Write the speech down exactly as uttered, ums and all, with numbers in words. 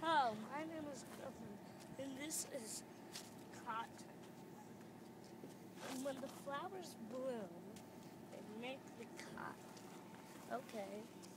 Hello, my name is Griffin, and this is cotton. And when the flowers bloom, they make the cotton. Okay.